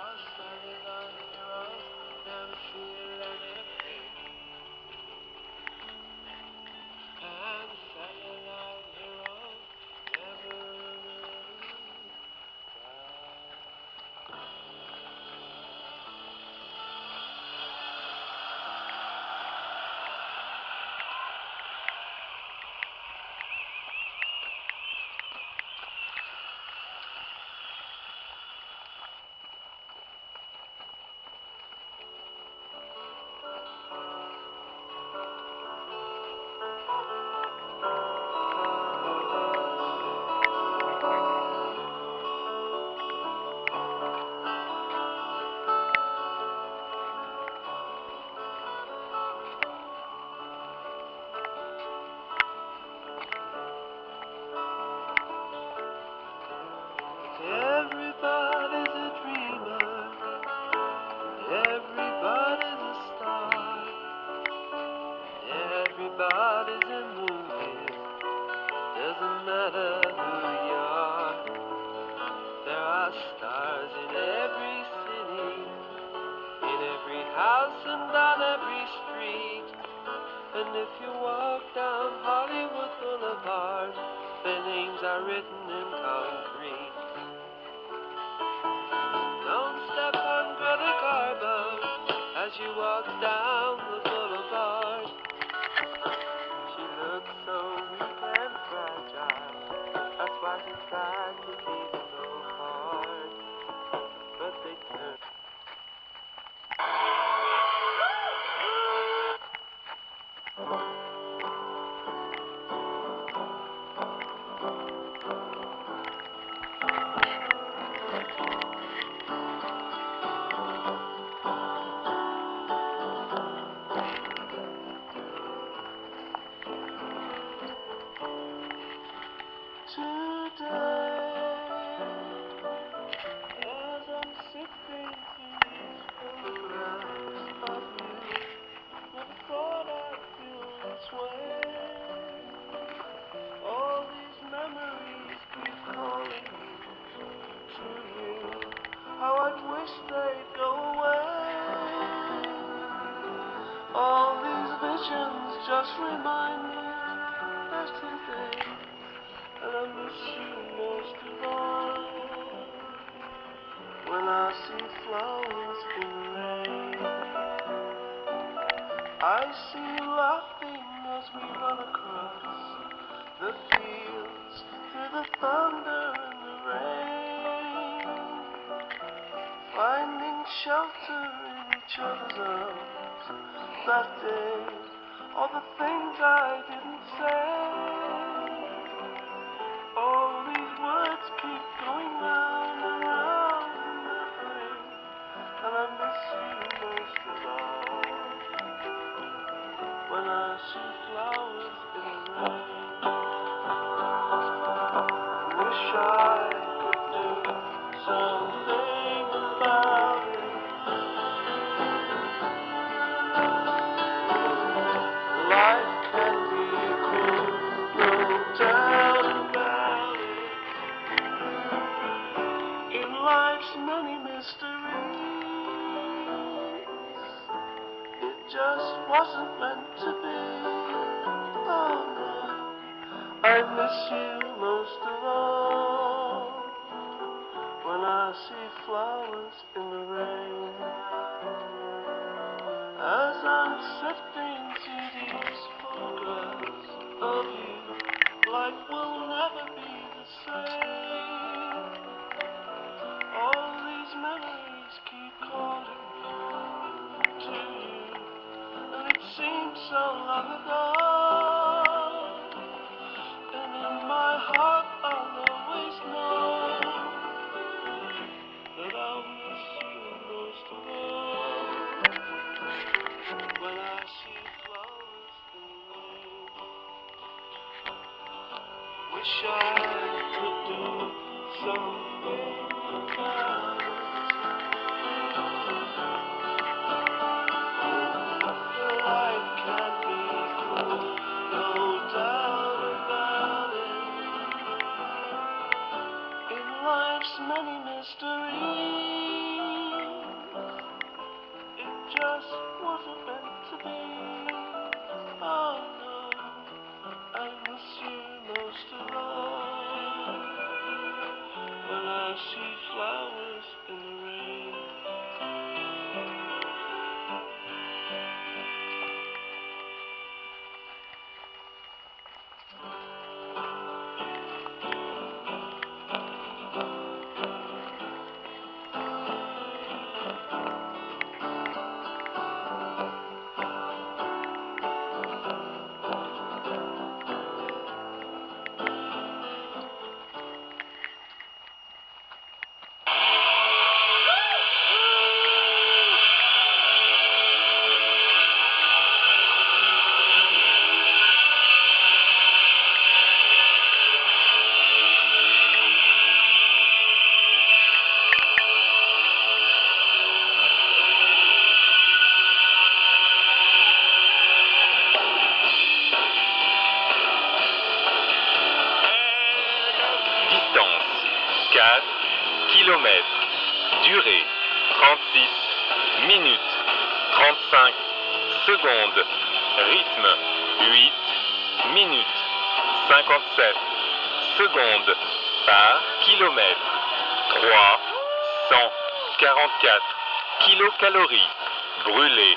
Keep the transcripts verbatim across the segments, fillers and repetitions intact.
silent heroes never feel anything, and silent heroes never really Everybody's a dreamer, everybody's a star, everybody's in movies, doesn't matter who you are. There are stars in every city, in every house and on every street. And if you walk down Hollywood Boulevard, their names are written in concrete. Don't step on Greta Garbo as you walk down the boulevard. She looks so weak and fragile, that's why she tried to keep so hard. But they turn. Today, as I'm sifting through these photographs of you, never thought I'd feel this way. All these memories keep calling me to you. How I'd wish they'd go away. All these visions just remind me there's today. And I miss you most of all when I see flowers in the rain. I see you laughing as we run across the fields through the thunder and the rain, finding shelter in each other's arms. That day, all the things I didn't say. All these words keep going round and round in my brain, and I miss you most of all when I see flowers in the rain. Wish I could do something about it. Life can be cruel, no doubt about it. In life's many mysteries, it just wasn't meant to be. Oh no, I miss you most of all when I see flowers in the rain. As I'm sifting through these photographs of you, life will never be the same. All these memories keep calling me to you, and it seems so long ago. And in my heart I'll always know that I'll miss you most of all when I see flowers in the rain. Wish I could do something about it. Life can be cruel, no doubt about it. In life's many mysteries, see flowers in the rain. quatre kilomètres. Durée trente-six minutes trente-cinq secondes. Rythme huit minutes cinquante-sept secondes par kilomètre. trois cent quarante-quatre kilocalories brûlées.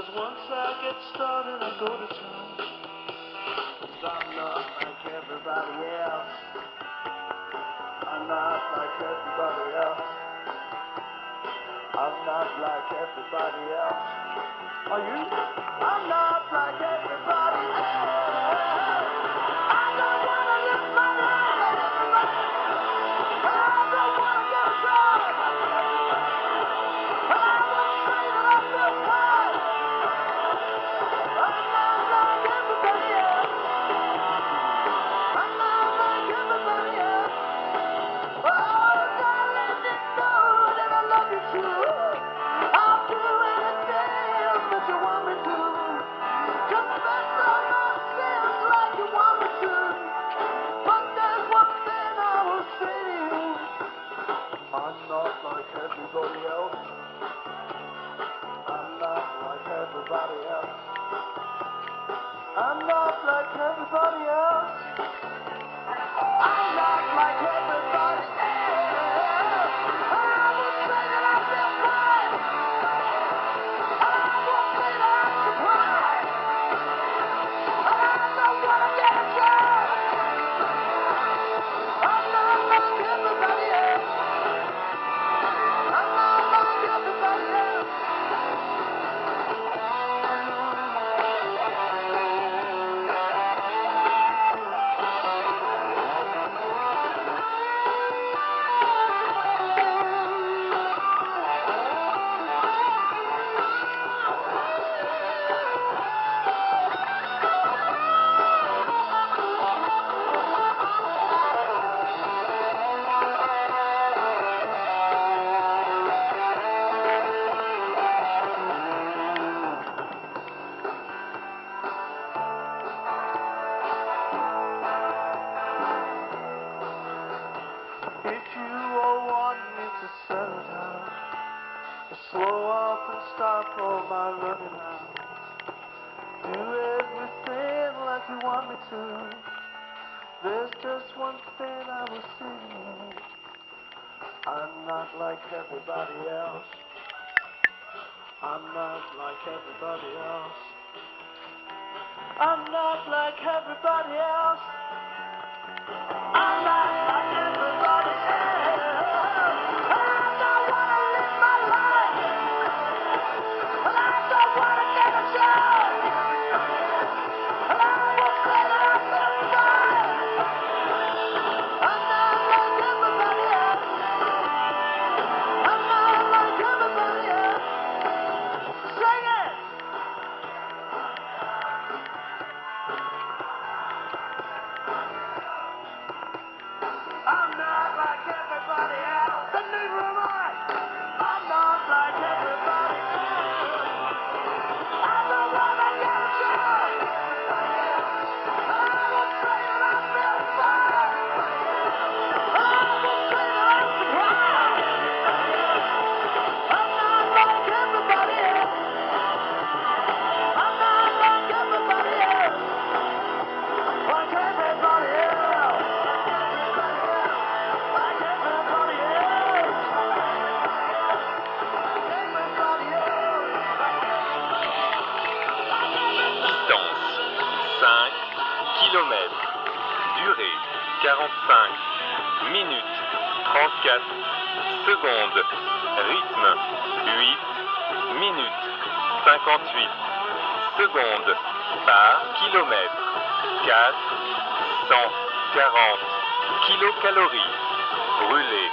Cause once I get started, I go to town. Cause I'm not like everybody else. I'm not like everybody else. I'm not like everybody else. Are you? I'm not like everybody else. I don't wanna live my life like everybody else. I don't wanna get a job. I won't say that I feel fine. I'm not like everybody else. I'm not like everybody else. Oh, darling, you know that I love you too. I'll do anything that you want me to. Confess all my sins like you want me to. But there's one thing I will say to you. I'm not like everybody else. I'm not like everybody else. I'm not like everybody else. I'm not like everybody else. I will say that I feel fine. I will say that I'm surprised. I don't wanna get a job. I'm not like everybody else. I'm not like everybody else. If you all want me to settle down, to slow up and stop all my running now, do everything like you want me to. There's just one thing I will say to you. I'm not like everybody else. I'm not like everybody else. I'm not like everybody else. I'm not like everybody else. I don't wanna live my life. I don't wanna get a job. I will say that I feel fine. I'm not like everybody else. I'm not like everybody else. Sing it. I'm not like everybody else. And neither am I. I'm not like everybody else. I don't wanna get a job. I will say that I feel fine. I will say that I'm surprised. I'm not like everybody else. I'm not like everybody else. Like everybody else. Like everybody else. Like everybody else. Distance cinq kilomètres. Durée quarante-cinq minutes trente-quatre secondes. Rythme huit minutes cinquante-huit secondes par kilomètre. quatre cent quarante kilocalories brûlées.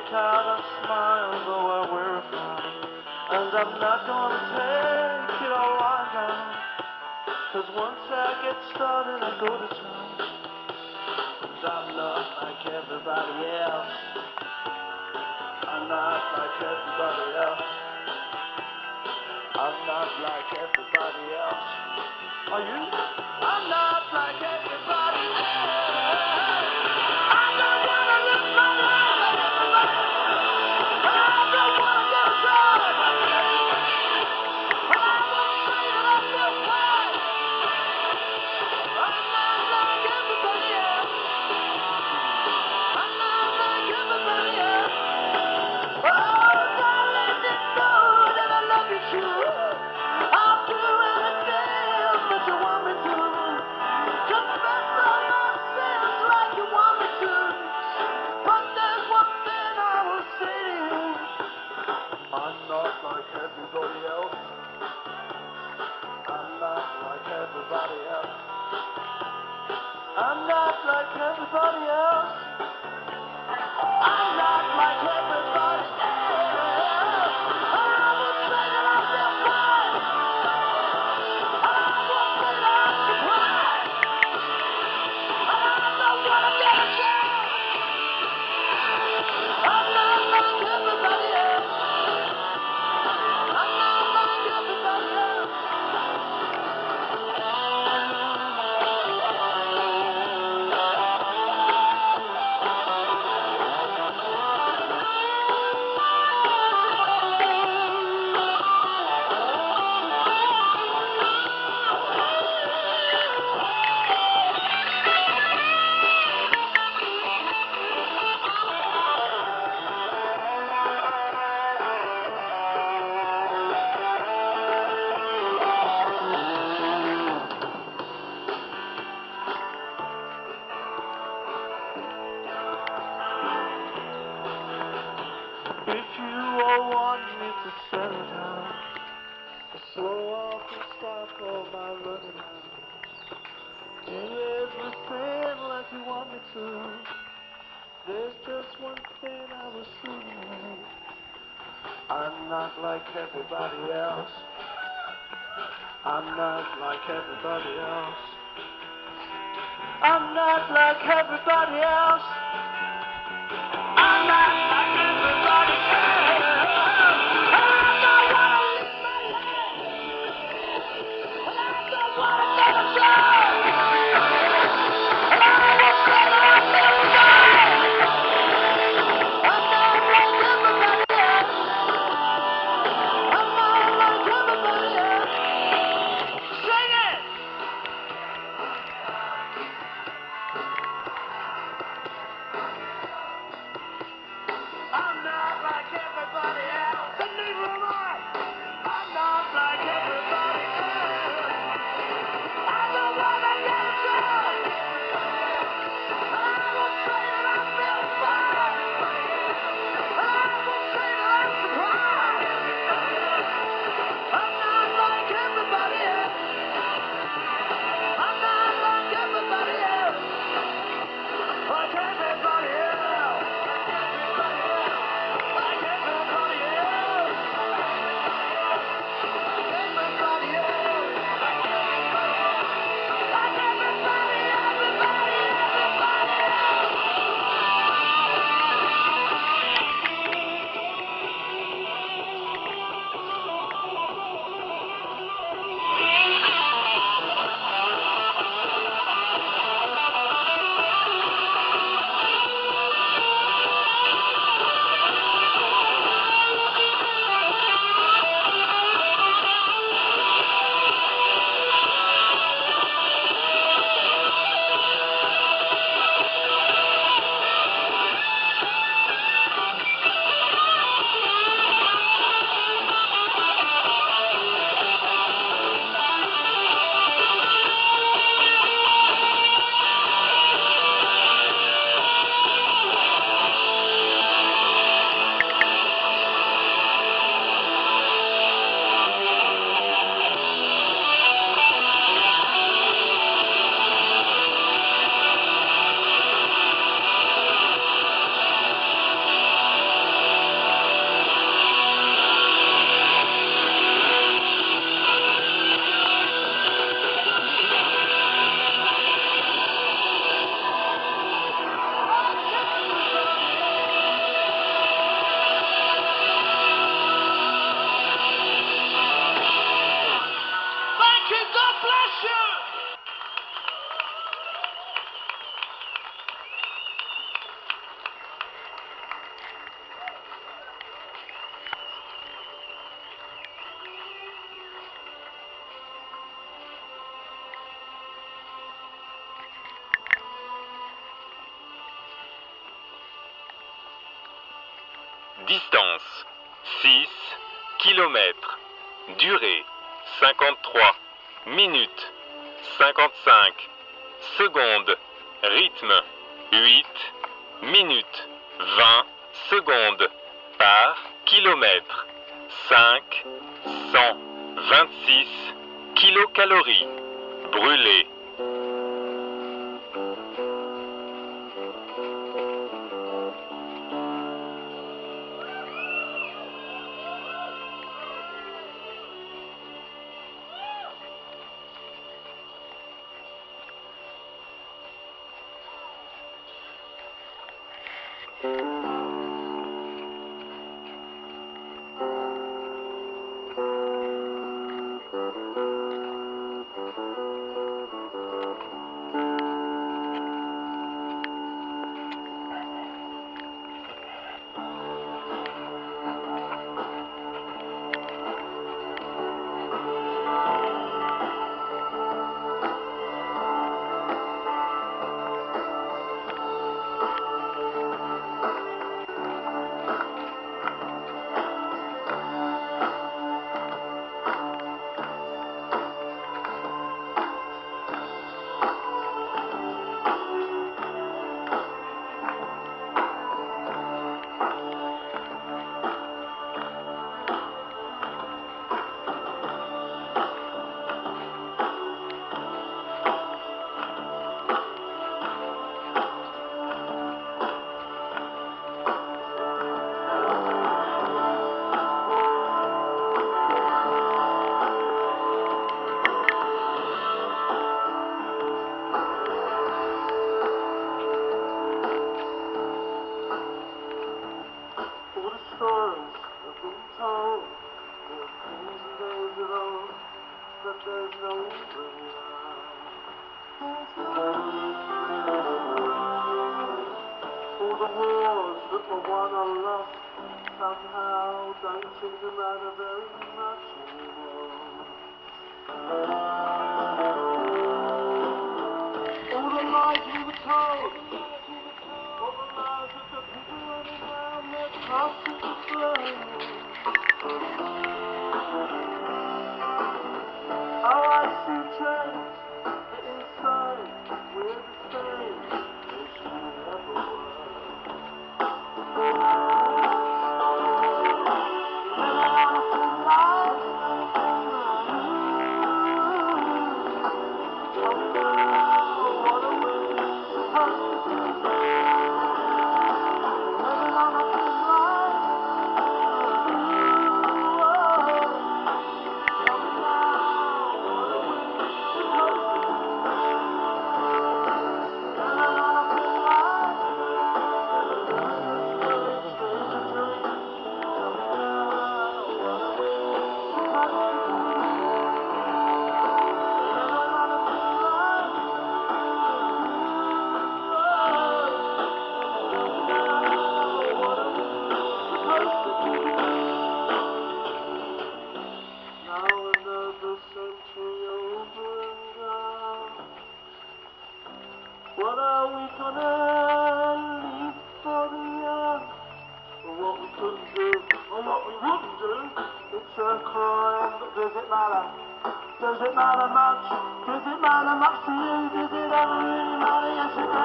kind of smile though I wear a frown. And I'm not gonna take it all right now, 'cause once I get started I go to town. 'Cause I'm not like everybody else. I'm not like everybody else. I'm not like everybody else. Are you? I'm not like everybody else. I don't wanna live my life like everybody else. I don't wanna get a job like everybody else. I won't say that I feel fine. I'm not like everybody else. I'm not like everybody else. Oh, darling, you know that I love you too. I'll do anything that you want me to. Confess all my sins like you want me to. But there's one thing I will say to you. I'm not like everybody else. I'm not like everybody else. I'm not like everybody else. I'm not like everybody else. I will say that I feel fine. I won't say that I'm surprised. I don't wanna get a job. I'm not like everybody else. I'm not like everybody else. If you all want me to settle down, slow off and stop all my running now. Do everything like you want me to. There's just one thing I was saying. I'm not like everybody else. I'm not like everybody else. I'm not like everybody else. I'm not like everybody else. I don't wanna live my life. I don't wanna get a job. I will say that I feel fine. I'm not like everybody else. I'm not like everybody else. Sing it. Distance six kilomètres. Durée cinquante-trois minutes cinquante-cinq secondes. Rythme huit minutes vingt secondes par kilomètre. cinq cent vingt-six kilocalories brûlées. Somehow don't seem to matter very much anymore. All the lies we were told, all the lies that the people running around their castles to burn. How I see change, but inside we're the same as we ever were. What are we gonna leave for the young? What we couldn't do, or what we wouldn't do? It's a crime, but does it matter? Does it matter much? Does it matter much to you? Does it ever really matter? Yes, it does.